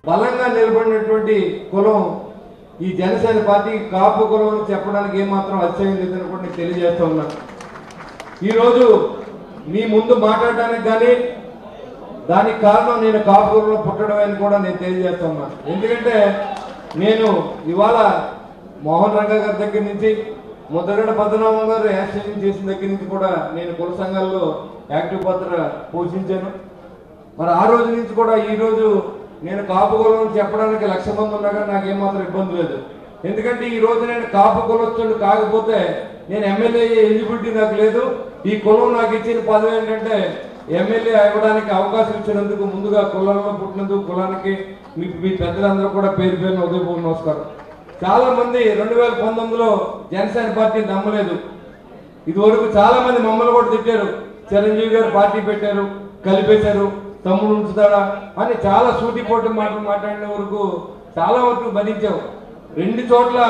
బలంగా నిలబడినటువంటి కులం ఈ జనసేన పార్టీ కాపు కులం అని చెప్పడానికి ఏమాత్రం అతిశయం లేదని కూడా నేను తెలియజేస్తా ఉన్నాను. ఈరోజు మీ ముందు మాట్లాడడానికి కానీ దానికి కారణం నేను కాపు కులంలో పుట్టడం అని కూడా నేను తెలియజేస్తా ఉన్నాను. ఎందుకంటే నేను ఇవాళ మోహన్ రంగ గారి దగ్గర నుంచి ముద్రగడ పద్మనాభం గారు యాక్సిడెంట్ చేసిన దగ్గర నుంచి కూడా నేను కుల సంఘాల్లో యాక్టివ్ పాత్ర పోషించాను. మరి ఆ రోజు నుంచి కూడా ఈ రోజు నేను కాపు కులం చెప్పడానికి 1,00,000 మంది ఉన్నా కానీ నాకు ఏమాత్రం ఇబ్బంది లేదు. ఎందుకంటే ఈ రోజు నేను కాపు కులస్తుడు కాకపోతే నేను ఎమ్మెల్యే ఎలిజిబిలిటీ నాకు లేదు. ఈ కులం నాకు ఇచ్చిన పదవి ఏంటంటే ఎమ్మెల్యే అవ్వడానికి అవకాశం ఇచ్చినందుకు ముందుగా కులంలో పుట్టినందుకు కులానికి మీ పెద్దలందరూ కూడా పేరు పేరున ఉదయపూర్వ నమస్కారం. చాలా మంది 2019లో జనసేన పార్టీ నమ్మలేదు. ఇదివరకు చాలా మంది మమ్మల్ని కూడా తిట్టారు. చిరంజీవి గారు పార్టీ పెట్టారు, కలిపేశారు, తమ్ముడు ఉంచుతాడా అని చాలా సూటిపోటు మాటలు మాట్లాడిన వరకు చాలా వరకు భరించావు. రెండు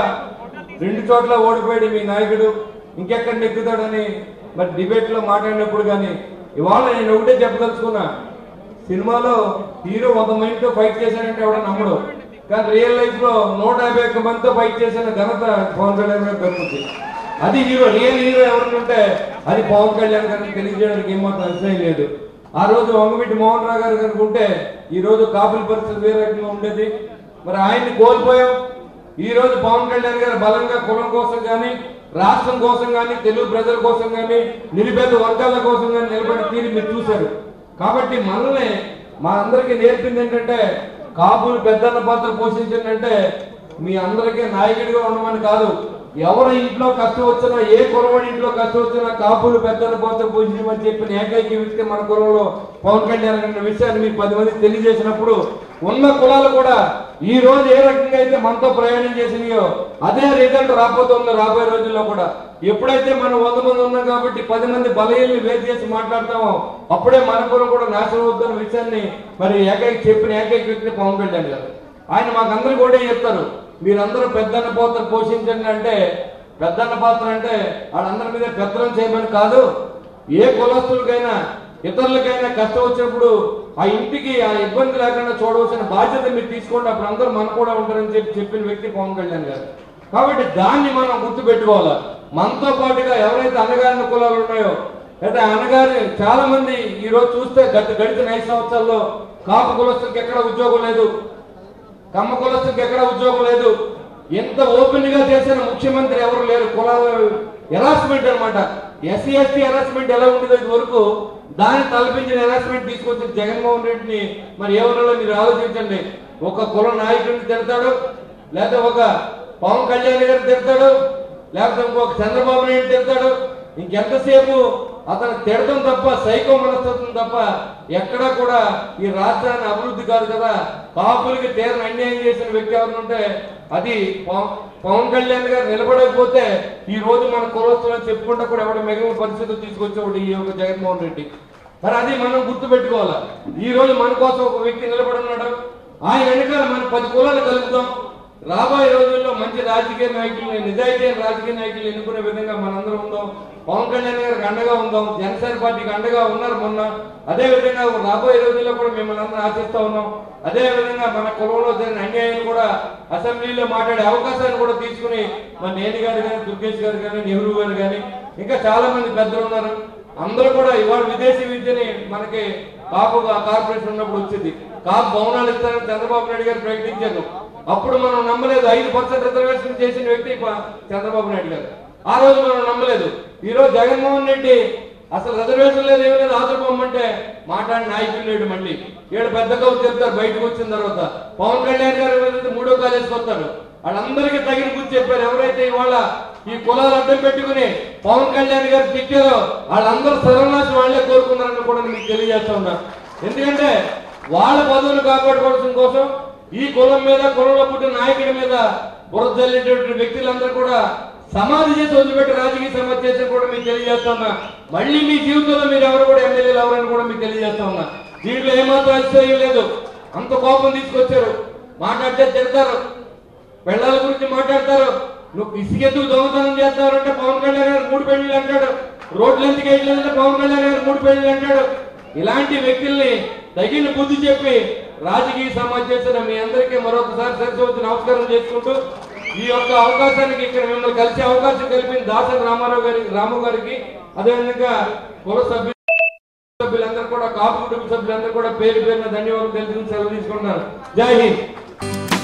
చోట్ల ఓడిపోయాడు మీ నాయకుడు, ఇంకెక్కడ నెక్కుతాడని మరి డిబేట్ లో మాట్లాడినప్పుడు. కానీ ఇవాళ నేను ఒకటే చెప్పదలుచుకున్నా, సినిమాలో హీరో 100 మందితో ఫైట్ చేశాడంటే ఎవడ నమ్మడు. కానీ రియల్ లైఫ్ లో 151 మందితో ఫైట్ చేసిన ఘనత పవన్ కళ్యాణ్ గారికి దక్కుతుంది. అది హీరో, రియల్ హీరో ఎవరిని ఉంటే అది పవన్ కళ్యాణ్ గారిని తెలియజేయడానికి ఏమాత్రం అతిశయం లేదు. ఆ రోజు వంగవీటి మోహన్ రావు గారు కనుక ఉంటే ఈ రోజు కాపుల పరిస్థితి వేరే రకంగా ఉండేది. మరి ఆయన్ని కోల్పోయాం. ఈ రోజు పవన్ కళ్యాణ్ గారు బలంగా కులం కోసం కానీ, రాష్ట్రం కోసం కానీ, తెలుగు ప్రజల కోసం కానీ, నిరుపేద వర్గాల కోసం కానీ నిలబడి తీరి మీరు చూశారు. కాబట్టి మనల్ని మా అందరికీ నేర్పింది ఏంటంటే కాపులు పెద్దన్న పాత్ర పోషించిందంటే మీ అందరికీ నాయకుడిగా ఉండమని కాదు. ఎవరి ఇంట్లో కష్టం వచ్చినా, ఏ కులవాడి ఇంట్లో కష్టం వచ్చినా కాపులు పెద్దల పాత్ర పోషించమని చెప్పిన ఏకైక వ్యక్తి మన కులంలో పవన్ కళ్యాణ్ అనే విషయాన్ని మీకు 10 మందికి తెలియజేసినప్పుడు ఉన్న కులాలు కూడా ఈ రోజు ఏ రకంగా అయితే మనతో ప్రయాణం చేసినాయో అదే రిజల్ట్ రాబోతుంది రాబోయే రోజుల్లో కూడా. ఎప్పుడైతే మనం 100 మంది ఉన్నాం కాబట్టి 10 మంది బలహీనలు వేరు చేసి మాట్లాడతామో అప్పుడే మన కులం కూడా నాశనం అవుతున్న విషయాన్ని మరి చెప్పిన ఏకైక వ్యక్తి పవన్ కళ్యాణ్ గారు. ఆయన మాకందరూ కూడా చెప్తారు, మీరందరూ పెద్దన్న పాత్ర పోషించండి అంటే, పెద్దన్న పాత్ర అంటే వాళ్ళందరి మీద పెత్తనం చేయమని కాదు. ఏ కులస్తులకైనా ఇతరులకైనా కష్టం వచ్చినప్పుడు ఆ ఇంటికి ఆ ఇబ్బంది లేకుండా చూడవలసిన బాధ్యత మీరు తీసుకోండి, అప్పుడు అందరూ మనం కూడా ఉంటారని చెప్పిన వ్యక్తి పవన్ కళ్యాణ్ గారు. కాబట్టి దాన్ని మనం గుర్తుపెట్టుకోవాలి. మనతో పాటుగా ఎవరైతే అన్నగారిన కులాలు ఉన్నాయో లేదా అన్నగారి చాలా మంది ఈ రోజు చూస్తే గడిచిన 5 సంవత్సరాల్లో కాపు కులస్తులకు ఎక్కడ ఉద్యోగం లేదు, కమ్మ కులస్తులకు ఎక్కడ ఉద్యోగం లేదు. ఎంత ఓపెన్ గా చేసిన ముఖ్యమంత్రి ఎవరు లేరు. కులాల హెరాస్మెంట్ అనమాట. ఎస్సీ ఎస్టీ హెరాస్మెంట్ ఎలా ఉండేది ఇది వరకు, దాన్ని తలపించిన హెరాస్మెంట్ తీసుకొచ్చిన జగన్మోహన్ రెడ్డిని మరి ఎవరిలో మీరు ఆలోచించండి. ఒక కుల నాయకుడిని తిడతాడు, లేకపోతే ఒక పవన్ కళ్యాణ్ గారిని తిడతాడు, లేకపోతే ఇంకొక చంద్రబాబు నాయుడు తిడతాడు. ఇంకెంతసేపు అతను తిడతం తప్ప, సైకో మనస్తత్వం తప్ప ఎక్కడా కూడా ఈ రాష్ట్రాన్ని అభివృద్ధి కాదు కదా. కాపులకి తీరని అన్యాయం చేసిన వ్యక్తి ఎవరు ఉంటే అది పవన్ కళ్యాణ్ గారు నిలబడకపోతే ఈ రోజు మన కులస్తులను చెప్పుకుంటా కూడా ఎవడ మిగిలిన పరిస్థితులు తీసుకొచ్చేవాడు ఈ యొక్క జగన్మోహన్ రెడ్డి. మరి అది మనం గుర్తుపెట్టుకోవాలి. ఈ రోజు మన కోసం ఒక వ్యక్తి నిలబడున్నాడు, ఆయన వెనకాల మన 10 కులాలు కలుపుతాం. రాబోయే రోజుల్లో మంచి రాజకీయ నాయకులు, నిజాయితీ రాజకీయ నాయకులు ఎన్నుకునే విధంగా మనందరం ఉందాం. పవన్ కళ్యాణ్ గారికి అండగా ఉందాం, జనసేన పార్టీకి అండగా ఉన్నారు మొన్న. అదే విధంగా రాబోయే రోజుల్లో కూడా మిమ్మల్ని అందరూ ఆశిస్తా ఉన్నాం. అదే విధంగా మన కులంలో జరిగిన అన్యాయం కూడా అసెంబ్లీలో మాట్లాడే అవకాశాన్ని కూడా తీసుకుని మన నేని గారు కానీ, దుర్గేష్ గారు కానీ, నెహ్రూ గారు కానీ ఇంకా చాలా మంది పెద్దలు ఉన్నారు. అందరూ కూడా ఇవాళ విదేశీ విద్యని మనకి కాపు కార్పొరేషన్ ఉన్నప్పుడు వచ్చింది. కాపు భవనాలు ఇస్తారని చంద్రబాబు నాయుడు గారు ప్రకటించారు. అప్పుడు మనం నమ్మలేదు. 5% రిజర్వేషన్ చేసిన వ్యక్తి చంద్రబాబు నాయుడు గారు. ఆ రోజు మనం నమ్మలేదు. ఈ రోజు జగన్మోహన్ రెడ్డి అసలు రిజర్వేషన్ లేదు, ఏమీ లేదు, ఆదుకోమంటే మాట్లాడి నాయకులు లేడు. మళ్ళీ ఏడు పెద్ద కవులు చెప్తారు బయటకు వచ్చిన తర్వాత. పవన్ కళ్యాణ్ గారు 3వ కాలేజీకి వస్తారు, వాళ్ళందరికీ తగిన గుర్తు చెప్పారు. ఎవరైతే ఇవాళ ఈ కులాలు అడ్డం పెట్టుకుని పవన్ కళ్యాణ్ గారు తిట్టారో వాళ్ళందరూ సర్వనాశం వాళ్ళే కోరుకున్నారని కూడా మీకు తెలియజేస్తా ఉన్నా. ఎందుకంటే వాళ్ళ పదవులు కాపాడుకోవడం కోసం ఈ కులం మీద, కులంలో పుట్టిన నాయకుడి మీద బురద జల్లేటువంటి వ్యక్తులందరూ కూడా సమాధి చేసి వదిలిపెట్టి రాజకీయ సమాధి చేసి కూడా మీకు తెలియజేస్తా ఉన్నా. మళ్ళీ మీ జీవితంలో మీరు ఎవరు కూడా ఎమ్మెల్యేలు ఎవరని కూడా మీకు తెలియజేస్తా ఉన్నా. దీంట్లో ఏమాత్రం అతిశయం లేదు. అంత కోపం తీసుకొచ్చారు. మాట్లాడితే తిడతారు, పెళ్ళాల గురించి మాట్లాడతారు. నువ్వు ఇసుకెత్తుకు దొంగతనం చేస్తారంటే పవన్ కళ్యాణ్ గారు 3 పెళ్లిళ్ళు అంటాడు. రోడ్లు ఎందుకు వేయలేదంటే పవన్ కళ్యాణ్ గారు 3 పెళ్లిళ్ళు అంటాడు. ఇలాంటి వ్యక్తుల్ని తగిన బుద్ధి చెప్పి రాజకీయ సమాజం చేసిన మీ అందరికీ మరొకసారి సరస్వతి నమస్కారం చేసుకుంటూ ఈ యొక్క అవకాశానికి ఇక్కడ మిమ్మల్ని కలిసే అవకాశం కల్పించిన దాసరి రాము గారికి అదేవిధంగా కుల సభ్యులందరూ కూడా కాపు కుటుంబ సభ్యులందరూ కూడా పేరు పేరున ధన్యవాదాలు తెలుసుకుని సెలవు తీసుకుంటున్నారు. జై హింద్.